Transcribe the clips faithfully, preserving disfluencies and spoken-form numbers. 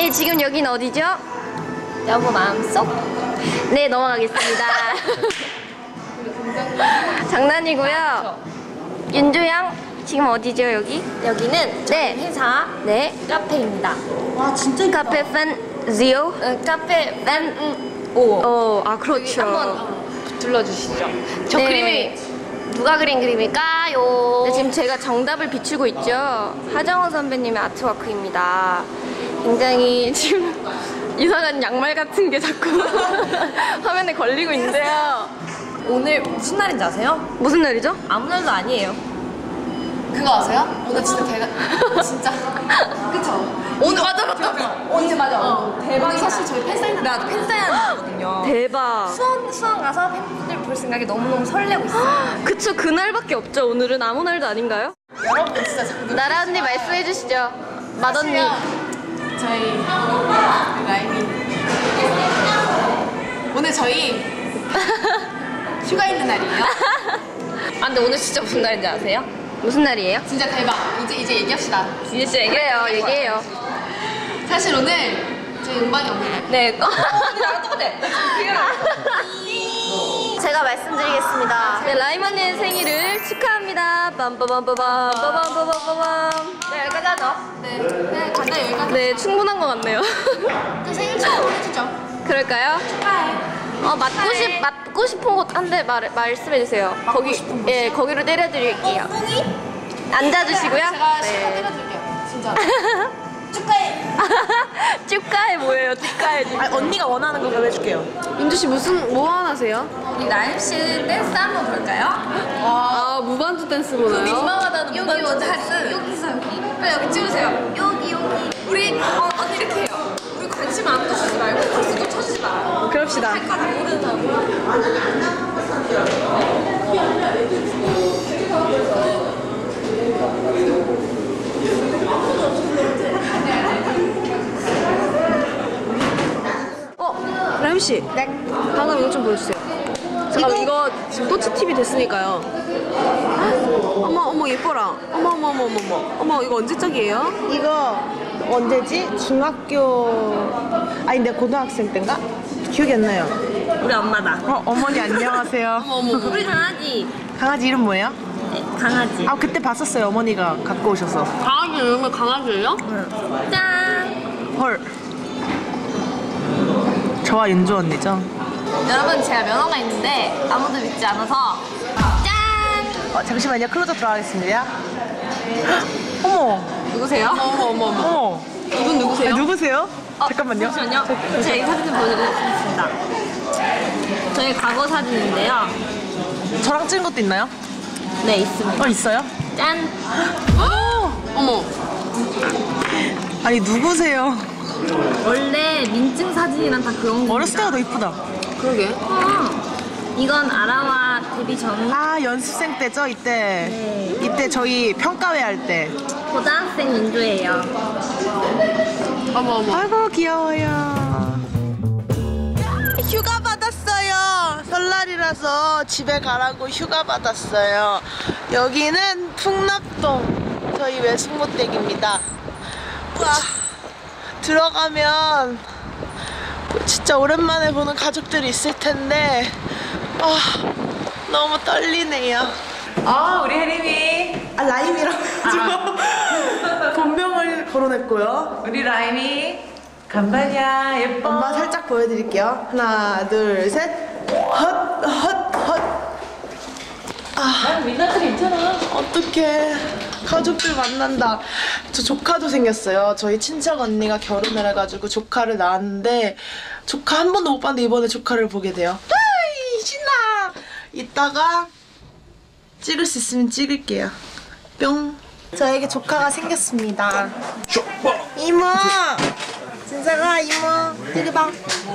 네, 지금 여긴 어디죠? 여보 마음속? 네, 넘어가겠습니다. 장난이고요. 윤주양, 지금 어디죠, 여기? 여기는 저희 네. 회사 네. 카페입니다. 와 진짜 이쁘다. 카페 팬지오? 어, 카페 팬 오. 어, 아, 여기 그렇죠. 한번 둘러주시죠. 저 네. 그림이 누가 그린 그림일까요? 네, 지금 제가 정답을 비추고 있죠. 하정우 선배님의 아트워크입니다. 굉장히 지금 이상한 양말 같은 게 자꾸 화면에 걸리고 있는데요. 오늘 무슨 날인지 아세요? 무슨 날이죠? 아무 날도 아니에요. 그거 아세요? 오늘 진짜 대박. 진짜. 그쵸? 오늘 맞아 맞다. 오늘 맞아. 어, 대박. 사실 저희 팬사인회 나도 팬사인회 하거든요. 대박. 수원 수원 가서 팬분들 볼 생각에 너무너무 설레고 있어요. 그쵸, 그날밖에 없죠. 오늘은 아무 날도 아닌가요? 여러분 진짜 자꾸 나라 언니 말씀해 주시죠. 맏언니. 저희 라임이 오늘 저희 휴가 있는 날이에요. 아 근데 오늘 진짜 무슨 날인지 아세요? 무슨 날이에요? 진짜 대박. 이제 이제 얘기합시다. 이제 진짜 그래요, 얘기해요. 사실 오늘 저희 음방이 없는 날. 네. 언니 나랑 똑같아. 제가 말씀드리겠습니다. 네, 라임 언니의 생일을 축하합니다. 빰빠밤빠밤, 빠밤빠밤빠밤. 네 여기까지 하죠. 네. 네 간다 여기까지. 네, 충분한 것 같네요. 그 생일 축하를 해주죠. 그럴까요? 축하해. 어, 맡고 싶, 맡고 싶은 곳 한 대 말씀해 주세요. 거기, 싶은 예, 거기로 때려드릴게요. 앉아주시고요. 제가 축하 네. 때려드릴게요. 진짜. 축하해. 축가해 뭐예요? 축가해. 아니, 언니가 원하는 거 그럼 해줄게요. 윤주 씨 무슨 뭐 하나세요? 우리 라임 씨 댄스 한번 볼까요? 아, 무반주 댄스 보나요? 민망하다는 무반주 댄스. 여기서 여기. 빨리 여기 찍으세요. 여기 여기. 우리 어, 언니 이렇게 해요. 우리 관심 아무도 주지 말고 박수도 쳐주지 말아요. 그럽시다. 할 거다 모르는 사람. 어, 라임 씨. 네. 방금 이거 좀 보여주세요. 잠깐 이거 지금 또치 티비 됐으니까요. 어머 어머 예뻐라. 어머 어머 어머 어머 어머. 어머 이거 언제 짝이에요? 이거 언제지? 중학교 아니 내 고등학생 때인가? 기억이 안 나요. 우리 엄마다. 어 어머니 안녕하세요. 어머 어머. 우리 강아지. 강아지 이름 뭐예요? 강아지. 아 그때 봤었어요. 어머니가 갖고 오셔서. 강아지 이름이 강아지예요? 짠. 헐. 저와 윤주 언니죠. 여러분 제가 면허가 있는데 아무도 믿지 않아서 짠! 어, 잠시만요. 클로저 들어가겠습니다. 어머. 누구세요? 어머 어머 어머. 어머. 이분 누구세요? 아, 누구세요? 어, 잠깐만요. 잠시만요. 제가 이 사진 좀 보여드리겠습니다. 저희 과거 사진인데요. 저랑 찍은 것도 있나요? 네 있습니다. 어 있어요? 짠! 어머. 아니 누구세요? 원래 민증 사진이랑 다 그런 거. 어렸을 때가 더 이쁘다. 그러게. 어. 이건 아라와 데뷔 전 아 연습생 때죠 이때. 네. 이때 저희 평가회 할 때. 고등학생 윤주예요. 어머 어머. 아이고 귀여워요. 휴가 받았어요. 설날이라서 집에 가라고 휴가 받았어요. 여기는 풍납동 저희 외숙모댁입니다. 와 들어가면 진짜 오랜만에 보는 가족들이 있을 텐데 아 너무 떨리네요. 아 우리 혜림이 아 라임이라고 해가지고 본명을 거론했고요. 우리 라임이 간발이야 예뻐. 엄마 살짝 보여드릴게요. 하나 둘 셋 헛헛헛 아 민낯이 괜찮아. 어떡해 가족들 만난다. 저 조카도 생겼어요. 저희 친척 언니가 결혼을 해가지고 조카를 낳았는데 조카 한 번도 못 봤는데 이번에 조카를 보게 돼요. 아이 신나. 이따가 찍을 수 있으면 찍을게요. 뿅. 저에게 조카가 생겼습니다. 이모 진짜가 이모 이리 봐.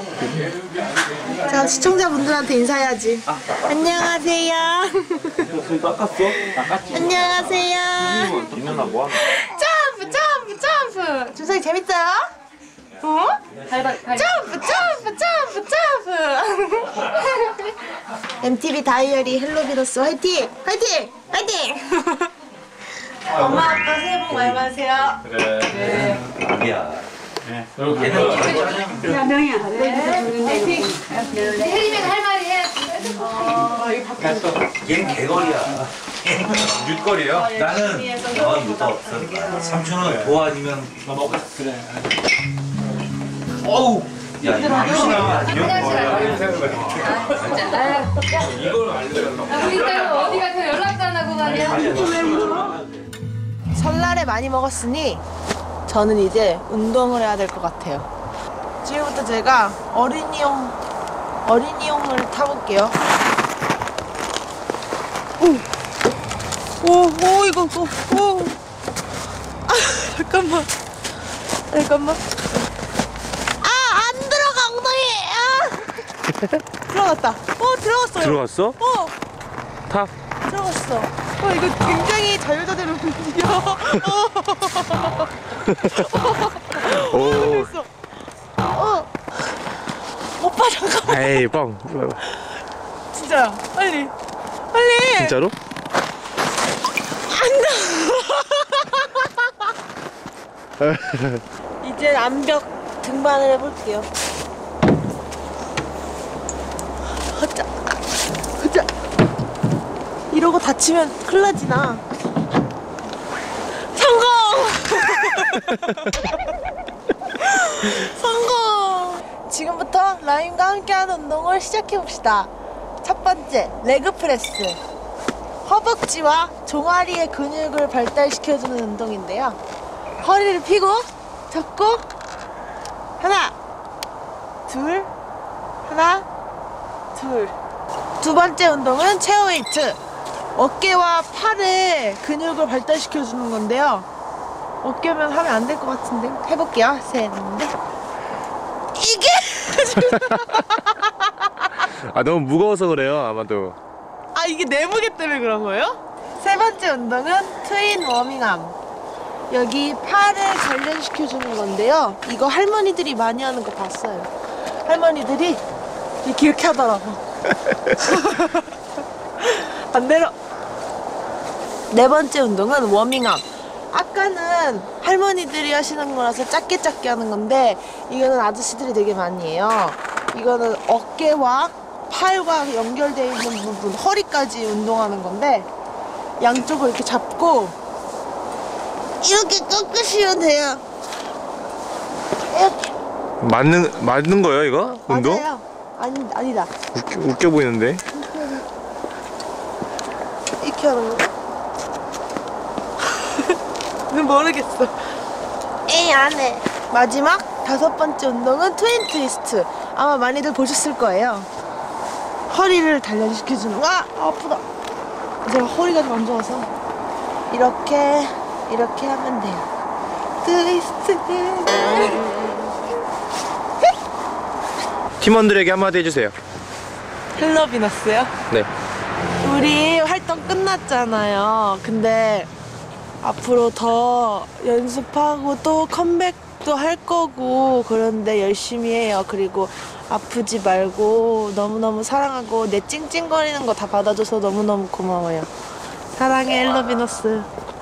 자 시청자분들한테 인사해야지. 아. 안녕하세요. 손 닦았어? 닦았지? 안녕하세요. 김연아 뭐하는 점프 점프 점프. 준석이 재밌어요? 어? 점프 점프 점프 점프. 엠티비 다이어리 헬로비너스 화이팅! 화이팅! 화이팅! 엄마 아빠 새해 복 많이 받으세요. 그래. 네. 아니야. 혜림이는 할 말이 해야지. 얘는 개걸이야. 윷거리요? 나는 어 이거 없어. 삼촌은 도와주면 너 먹어. 그래. 어우. 야 이거 이걸 알려달라고. 우리 딸 어디 가서 연락도 안 하고 말이야. 설날에 많이 먹었으니 저는 이제 운동을 해야 될 것 같아요. 지금부터 제가 어린이용 어린이용을 타볼게요. 오, 오, 오 이거, 오, 오. 아, 잠깐만, 잠깐만. 아, 안 들어가 엉덩이. 아, 들어갔다. 어, 들어갔어요. 들어갔어? 어, 타. 들어갔어. 어, 이거 굉장히 자유자재로 움직여. 오. 됐어. 어. 오빠 잠깐만. 에이 뻥. 진짜 빨리 빨리. 진짜로? 이제 암벽 등반을 해볼게요. 허자 허자. 이러고 다치면 큰일 나지 나. 성공. 성공. 지금부터 라임과 함께하는 운동을 시작해봅시다. 첫 번째, 레그 프레스. 허벅지와 종아리의 근육을 발달시켜주는 운동인데요. 허리를 펴고 잡고 하나, 둘, 하나, 둘. 두 번째 운동은 체어웨이트. 어깨와 팔의 근육을 발달시켜주는 건데요. 어깨면 하면 안 될 것 같은데 해볼게요. 셋, 넷. 이게 아 너무 무거워서 그래요 아마도. 아 이게 내 무게 때문에 그런 거예요? 세 번째 운동은 트윈 워밍암. 여기 팔을 단련시켜주는 건데요. 이거 할머니들이 많이 하는 거 봤어요. 할머니들이 이렇게 이렇게 하더라고. 반대로. 네 번째 운동은 워밍암. 아까는 할머니들이 하시는 거라서 작게 작게 하는 건데 이거는 아저씨들이 되게 많이 해요. 이거는 어깨와 팔과 연결되어 있는 부분, 허리까지 운동하는 건데 양쪽을 이렇게 잡고 이렇게 꺾으시면 돼요. 이렇게. 맞는 맞는 거예요 이거? 운동? 맞아요. 아니, 아니다. 웃겨, 웃겨 보이는데. 이렇게 하는 거. 는 모르겠어. 에이, 안 해. 마지막 다섯 번째 운동은 트윈 트위스트. 아마 많이들 보셨을 거예요. 허리를 단련시켜주는. 와! 아프다. 제가 허리가 좀 안 좋아서. 이렇게, 이렇게 하면 돼요. 트위스트. 팀원들에게 한마디 해주세요. 헬로 비너스요? 네. 우리 활동 끝났잖아요. 근데 앞으로 더 연습하고 또 컴백도 할 거고 그런데 열심히 해요. 그리고 아프지 말고 너무너무 사랑하고 내 찡찡거리는 거 다 받아줘서 너무너무 고마워요. 사랑해 엘러비너스.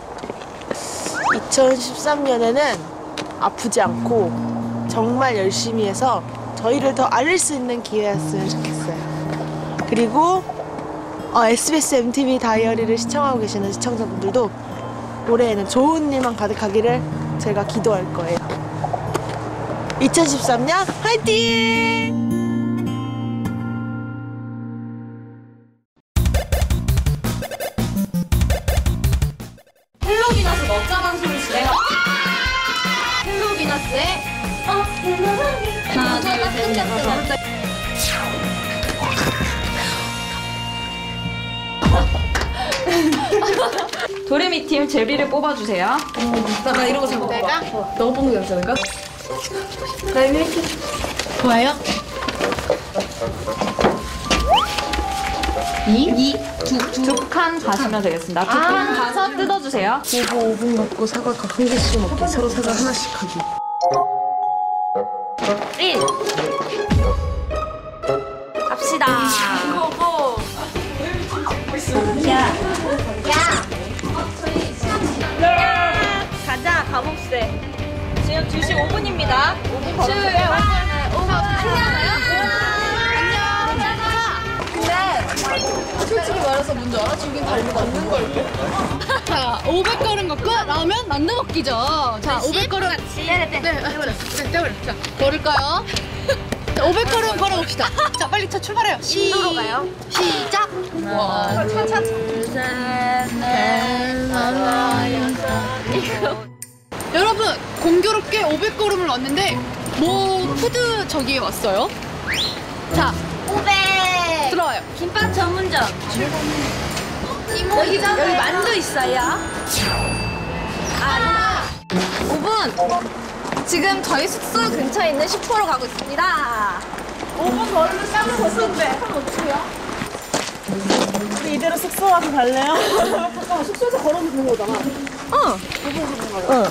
이천십삼 년에는 아프지 않고 정말 열심히 해서 저희를 더 알릴 수 있는 기회였으면 좋겠어요. 그리고 어, 에스비에스 엠티비 다이어리를 시청하고 계시는 시청자분들도 올해에는 좋은 일만 가득하기를 제가 기도할 거예요. 이천십삼 년 화이팅! 헬로비너스 먹자 방송을 진행하 헬로비너스의 어 헬로비너스 하나 둘셋 도레미 팀 제비를 뽑아주세요. 나 이런 거 잘 먹어. 내가? 너가 뽑는 게 낫지 않을까? 나 이렇게 좋아요? 이? 두 칸 가시면 되겠습니다. 두 칸 가서 뜯어주세요. 고고 오 분 갖고 사과 각 한 개씩 먹기. 서로 사과 하나씩 하기. 일. 갑시다. 고고. 야. 야. 가자, 가봅세. 지금 그러면 두 시 오 분입니다. 오 분 걸으세요. 오 분 안녕. 근데 솔직히 말해서 뭔지 알아? 지금 다 이거 맞는 걸로. 자, 오백 걸음 걷고 나오면 맞는 걷기죠. 자, 오백 걸음. 네, 네, 네, 떼버려. 네, 떼버려. 자, 걸을까요? 자, 오백 걸음 걸어봅시다. 자, 빨리 차 출발해요. 신도로 가요? 시작. 와, 차, 차, 차. 여러분, 공교롭게 오백 걸음을 왔는데 뭐 푸드 저기에 왔어요? 자, 오백. 들어와요. 김밥 전문점. 이모 여기, 여기 만두 있어요. 아, 오 분. 지금 저희 숙소 근처에 있는 슈퍼로 가고 있습니다. 오 분 걸으면 땀을 벗었는데. 우리 이대로 숙소 와서 갈래요? 잠깐만, 숙소에서 걸으면 되는 거잖아. 어. 어.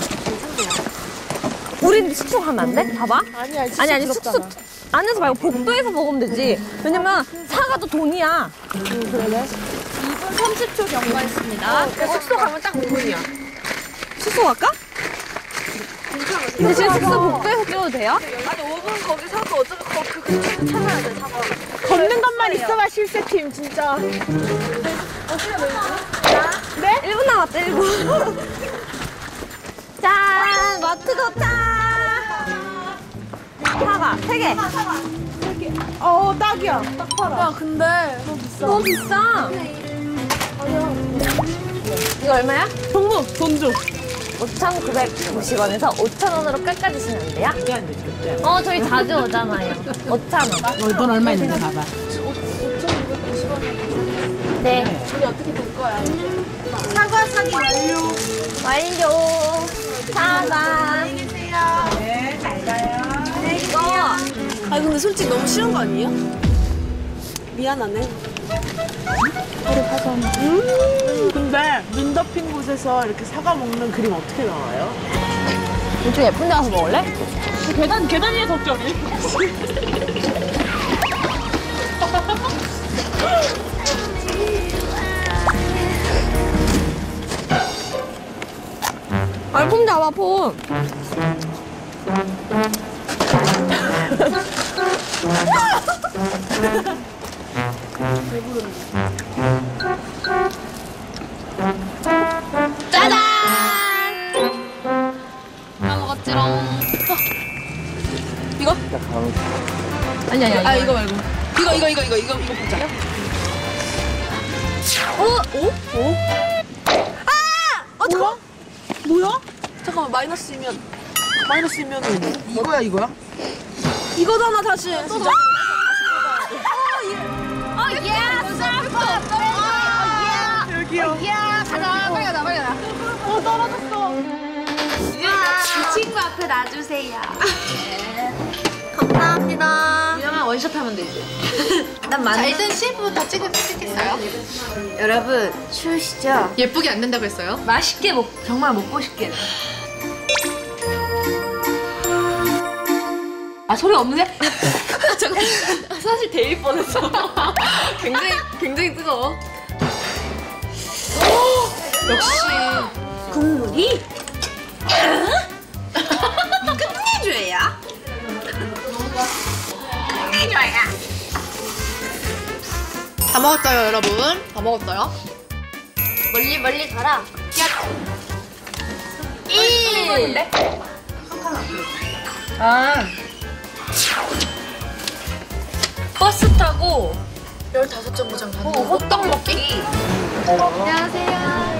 우린 숙소 가면 안 돼? 봐봐. 아니야, 아니 아니 숙소 안에서 말고 복도에서 먹으면 되지. 왜냐면 차가 더 돈이야. 그래? 이 분 삼십 초 경과했습니다. 숙소 가면 딱 오 분이야. 숙소 갈까? 근데 지금 숙소 복도에서 뛰어도 돼요? 아니 오 분 거기 사고 어차피 거, 그 근처에서 찾아야 돼. 사고. 걷는 것만 있어봐, 실세팀, 진짜. 네? 일 분 남았다 일 분. 짠! 마트 도착! 사과 세 개. 어, 딱이야. 딱 팔아. 야, 근데 너무 비싸. 이거 얼마야? 정무, 돈 줘. 오천구백오십 원에서 오천 원으로 깎아주시면 안 돼요? 그때 안 되지, 그때. 어, 저희 자주 오잖아요. 오천 원. 어, 돈 얼마 있는지 봐봐. 네. 우리 어떻게 될 거야? 사과 사기 완료. 완료. 사과. 안녕히 계세요. 네, 잘 가요. 네, 이거. 아, 근데 솔직히 너무 쉬운 거 아니에요? 미안하네. 음, 근데 눈 덮인 곳에서 이렇게 사과 먹는 그림 어떻게 나와요? 이쪽 예쁜 데 가서 먹을래? 계단, 계단 위에 덮자니. 아니, 폰 잡아, 폰. 짜잔! 다 먹었지롱. 이거? 아니, 아니, 아니. 아, 이거 말고. 이거, 이거, 이거, 이거, 이거, 이거 보자. 어? 오? 오? 아! 어, 잠깐. 뭐야? 잠깐만, 마이너스이면. 마이너스이면 이거야, 이거야? 이거잖아, 다시. 또 다시. 어, 예! 여기요. 야, 가자. 빨리 가자, 빨리 가자. 어, 떨어졌어. 이 친구 앞에 놔주세요. 감사합니다. 그냥 원샷 하면 되지. 난 자, 만두. 일단 씨에프부터 찍, 찍겠어요? 여러분, 추우시죠? 예쁘게 안 된다고 했어요? 맛있게 먹, 정말 먹고 싶게. 아, 소리 없네? 잠깐. 사실 데일 뻔했어. 굉장히, 굉장히 뜨거워. 역시. 국물이 끝내줘야. 끝내줘야. 다 먹었어요, 여러분. 다 먹었어요. 멀리 멀리 가라. 일. 아. 버스 타고 열다섯 정거장 가는 어, 거. 호떡 먹기. 안녕하세요.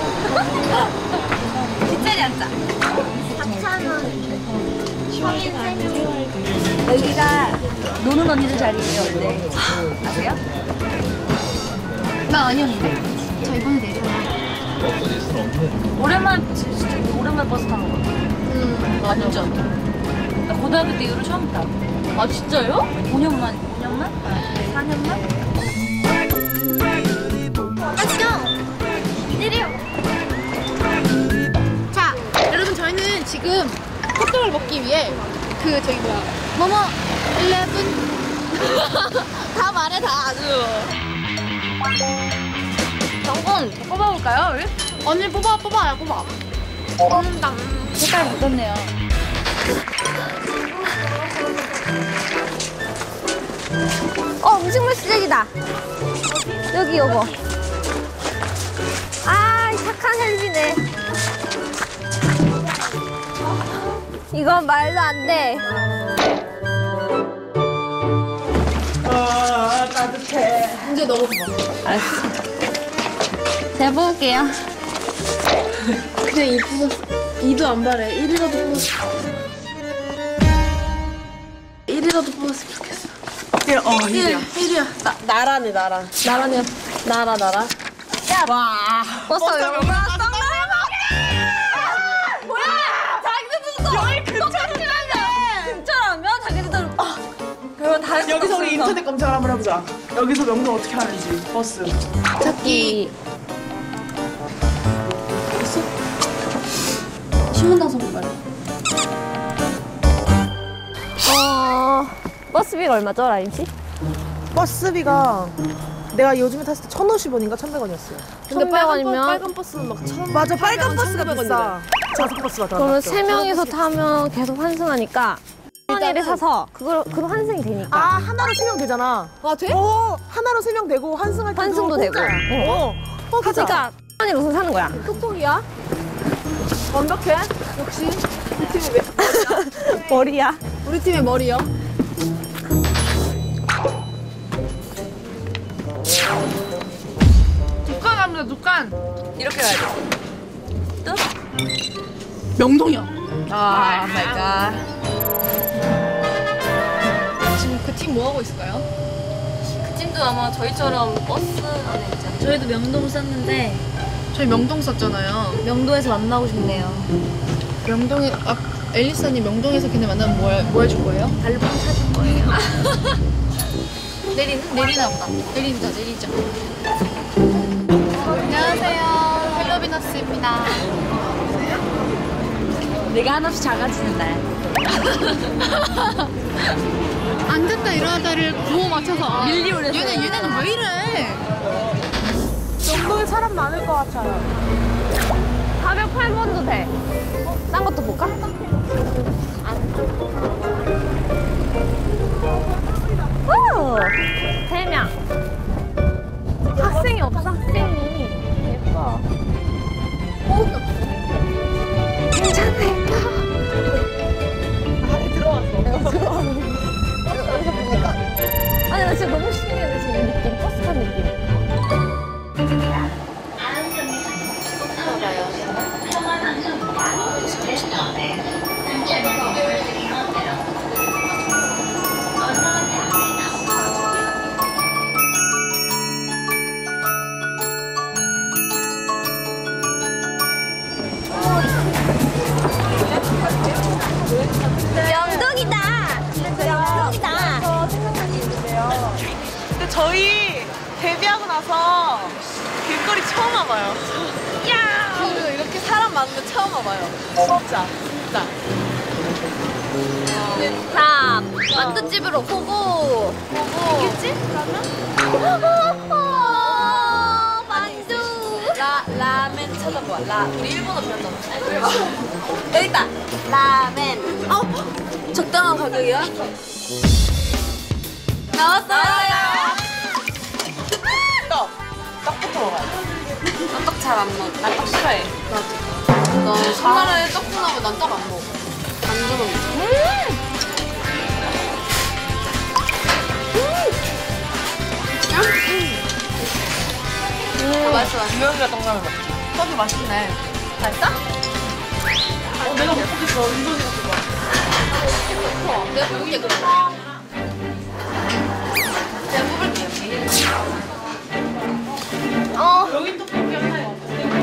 뒷자리 앉자. 삼천 원. 여기가 노는 언니들 자리예요. 네. 아세요? 나 아니었는데. 저 이번에 내려요. 오랜만 진짜 오랜만 버스 타는 거 같아. 음, 완전. 나 고등학교 때 이후로 처음 타. 아 진짜요? 오 년 만, 오 년 만? 사 년 만? 이들이요. 자, 여러분 저희는 지금 호떡을 먹기 위해 그 저기 뭐야 뭐뭐 일레븐 다 말해 다 아주. 정권 뽑아볼까요 우리? 언니 뽑아 뽑아요 뽑아. 뽑는다. 색깔 묻었네요. 어, 음식물 쓰레기다. 여기 요거. 아, 착한 헬비네. 이건 말도 안 돼. 아, 따뜻해. 이제 넣어봐. 제가 뽑을게요. 그냥 이 부서 이도 안 바래. 일이라도 뽑았어. 일이라도 뽑았으면 좋겠어. 일, 어, 일이야. 일이야. 나, 나라네, 나라. 나라네요. 나라, 나라. 와. 버스 명 뭐야? 자기들도 여기 근처라며. 근처라며? 자기들도. 그러면 다른 여기서 우리 인터넷 검색을 한번 해보자. 여기서 명동 어떻게 하는지. 버스. 찾기. 신문당선 말이야. 어, 버스비가 얼마죠, 라임씨? 버스비가 내가 요즘에 탔을 때 천오십 원인가 천백 원이었어요. 근데 빨간, 빨간 버스는 막 천. 맞아, 빨간 버스가 비싸. 좌석 버스가 더. 그러면 세 명이서 타면 계속 환승하니까 천 원을 사서 그걸 그거 환승이 되니까. 아, 하나로 세 명 되잖아. 아 돼? 어, 하나로 세 명 되고 환승할 때도 환승도 되고. 공짜야. 어. 어, 가자. 그러니까 천 원으로 사는 거야. 톡톡이야? 완벽해? 역시 우리 팀이 왜 머리야. 우리 팀의 머리요. 두칸 합니다, 두칸. 이렇게 가야 돼. 명동이야. 아, 마이 갓. 지금 그 팀 뭐 하고 있을까요? 그 팀도 아마 저희처럼 버스 안에 있잖아요. 저희도 명동 썼는데 저희 명동 썼잖아요. 명동에서 만나고 싶네요. 명동에 아 앨리스님 명동에서 걔네 만나면 뭐, 뭐 해줄 거예요? 발봉 찾을 거예요. 내리는? 내리나 보다. 내리자 내리자. 안녕하세요. 헬로비너스입니다. 내가 한없이 작아지는 날. 앉았다 일어났다를 구호 맞춰서 밀리 올렸어요. 얘네 얘네는 왜 이래? 명동에 사람 많을 것 같아요. 사백팔 번도 돼. 딴 것도 볼까? 오! 세 명. 학생이 없어, 학생이. 예뻐. 괜찮아, 예뻐. 안에 들어왔어. 들어왔어. 여기서 보니까. 아니, 나 진짜 너무 신기해, 지금 이 느낌. 버스 탄 느낌. 명동이다. 명동이다. 저 생각난 게 있는데요. 근데 저희 데뷔하고 나서 길거리 처음 와봐요. 야! 그 이렇게 사람 많은 거 처음 와봐요. 진짜, 진짜. 자, 만두집으로 고고. 고고. 있겠지? 그러면? 만두. 라 라멘 찾아봐. 라 우리 일본어 배웠잖아. 여기 있다. 라멘. 어? 적당한 가격이야? 나왔어요. 떡! 떡부터 먹어요. 떡 잘 안 먹어. 나 떡 싫어해. 나 설날에 떡국 나면 난 떡 안 먹어. 안 들어. 음, 맛있어. 유명이가 떡라면 맛있어. 떡이 맛있네. 맛있어? 어, 내가 못 보겠어. 운동이가 좋아. 내가 볼게 그럼. 내가 뽑을게. 어. 여기 떡볶이 하나 있어.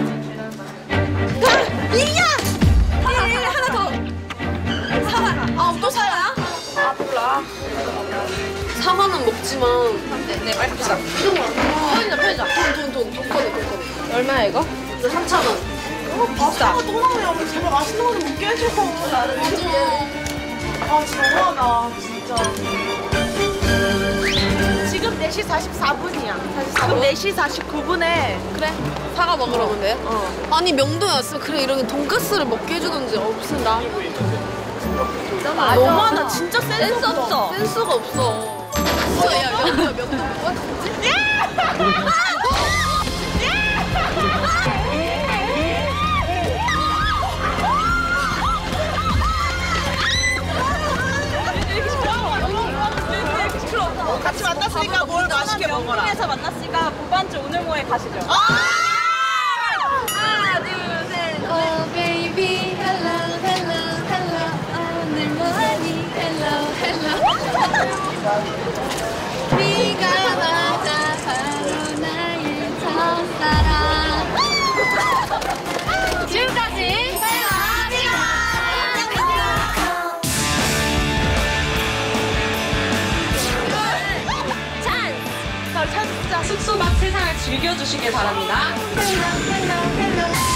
이야! 일, 일, 하나 더. 사과가. 아 또 사야? 아, 몰라. 사과는 먹지만. 네, 네 빨리 갑시다. 편의점 편의점. 돈돈돈 돈 꺼내 돈 꺼내. 얼마야, 이거? 이거 삼천 원. 어, 파스타가 또 나오냐. 제발 맛있는 거 좀 먹게 해줘. 나를. 아, 진짜 너무하다. 진짜. 지금 네 시 사십사 분이야. 지금 네 시 사십구 분에. 그래. 사과 먹으러 오면 돼요? 어. 아니 명동에 왔으면 그래 이런 돈가스를 먹게 해주던지 어 무슨 나. 너무하다. 진짜 센스 없어. 센스가 없어. 같이 만났으니까 뭘 맛있게 먹어라. 에서 만났으니까 무반주 오늘 뭐에 가시죠. 하나, 둘, 셋. Oh baby, hello, hello, hello. 오늘 뭐하니? Hello, hello. 네가 맞아, 바로 나의 첫사랑. 지금까지 숙소 밖 세상을 즐겨주시길 바랍니다. hello, hello, hello.